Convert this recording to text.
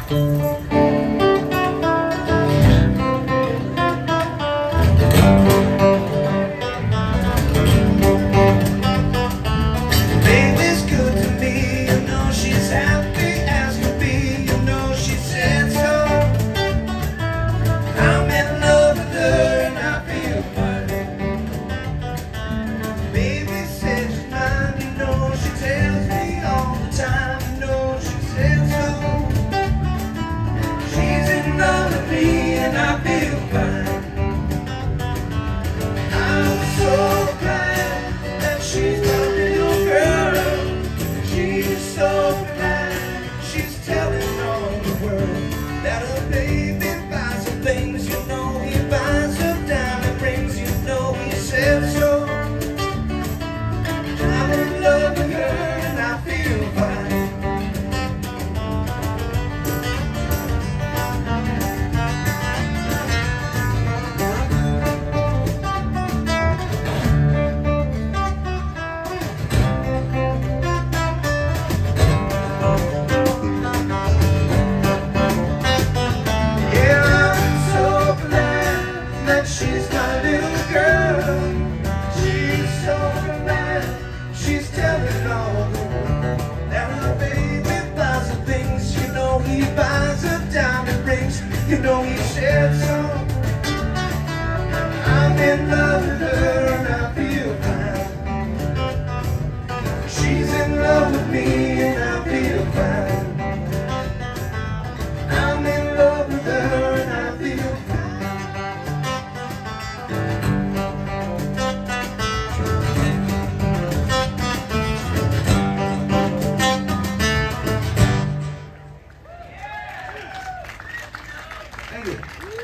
Baby's good to me, you know she's happy as can be, you know she said so. I'm in love with her and I feel fine. Baby said she's mine, you know she tells me all the time, you know she said so. She's in love with me and I feel fine. I'm so glad that she's my little girl. She's so glad she's telling all the world that her baby buys her things, you know he buys her diamond rings, you know he said so. I'm in love with her and I feel fine. She's my little girl. She's so glad she's telling all the world that her baby buys her things, you know he buys her diamond rings, you know he said so. I'm in love with her and I feel fine. She's in love with me and I feel fine. I'm in love with her and I feel fine. Thank you.